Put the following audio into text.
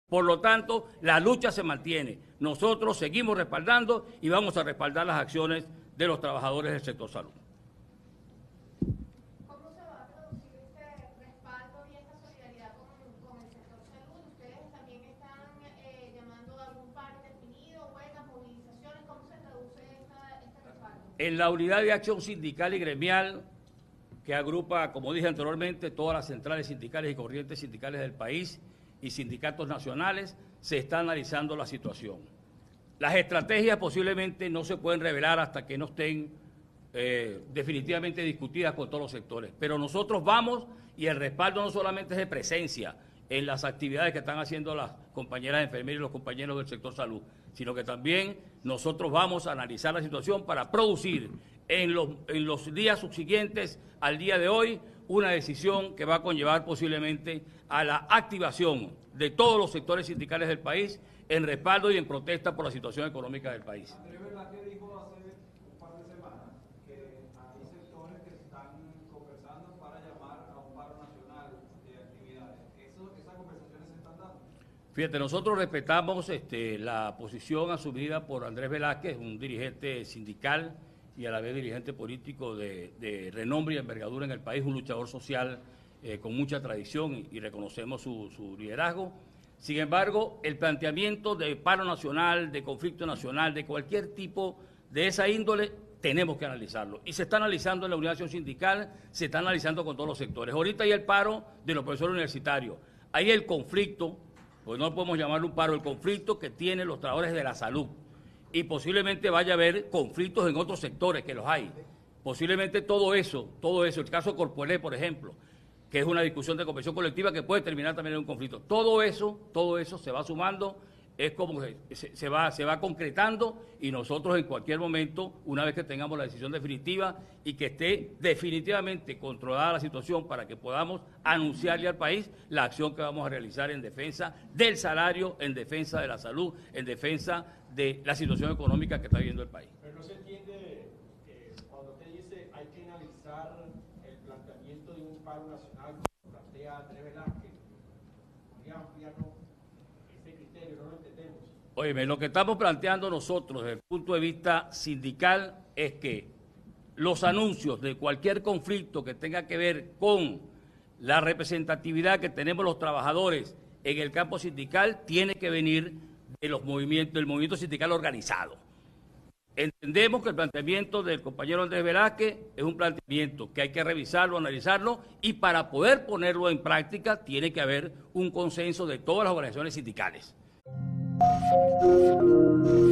Por lo tanto, la lucha se mantiene. Nosotros seguimos respaldando y vamos a respaldar las acciones de los trabajadores del sector salud. ¿Cómo se va a producir este respaldo y esta solidaridad con el sector salud? ¿Ustedes también están llamando a algún paro definido, huelgas, movilizaciones? ¿Cómo se traduce este respaldo? En la unidad de acción sindical y gremial, que agrupa, como dije anteriormente, todas las centrales sindicales y corrientes sindicales del país y sindicatos nacionales, se está analizando la situación. Las estrategias posiblemente no se pueden revelar hasta que no estén definitivamente discutidas con todos los sectores, pero nosotros vamos, y el respaldo no solamente es de presencia en las actividades que están haciendo las compañeras enfermeras y los compañeros del sector salud, sino que también nosotros vamos a analizar la situación para producir en los días subsiguientes al día de hoy una decisión que va a conllevar posiblemente a la activación de todos los sectores sindicales del país en respaldo y en protesta por la situación económica del país. Andrés Velázquez dijo hace un par de semanas que hay sectores que están conversando para llamar a un paro nacional de actividades. ¿Esas conversaciones se están dando? Fíjate, nosotros respetamos la posición asumida por Andrés Velázquez, un dirigente sindical y a la vez dirigente político de renombre y envergadura en el país, un luchador social con mucha tradición y reconocemos su liderazgo. Sin embargo, el planteamiento de paro nacional, de conflicto nacional, de cualquier tipo de esa índole, tenemos que analizarlo. Y se está analizando en la unidad de acción sindical, se está analizando con todos los sectores. Ahorita hay el paro de los profesores universitarios, hay el conflicto, pues no podemos llamarlo un paro, el conflicto que tienen los trabajadores de la salud. Y posiblemente vaya a haber conflictos en otros sectores, que los hay. Posiblemente todo eso, el caso Corpoelec, por ejemplo, que es una discusión de convención colectiva que puede terminar también en un conflicto. Todo eso se va sumando, es como que se va concretando, y nosotros en cualquier momento, una vez que tengamos la decisión definitiva y que esté definitivamente controlada la situación para que podamos anunciarle al país la acción que vamos a realizar en defensa del salario, en defensa de la salud, en defensa de la situación económica que está viviendo el país. Pero no se entiende cuando usted dice hay que analizar el planteamiento de un paro nacional como plantea Andrés Velázquez. ¿Podría ampliarnos ese criterio? No lo entendemos. Óyeme, lo que estamos planteando nosotros desde el punto de vista sindical es que los anuncios de cualquier conflicto que tenga que ver con la representatividad que tenemos los trabajadores en el campo sindical tiene que venir del movimiento sindical organizado. Entendemos que el planteamiento del compañero Andrés Velázquez es un planteamiento que hay que revisarlo, analizarlo, y para poder ponerlo en práctica tiene que haber un consenso de todas las organizaciones sindicales.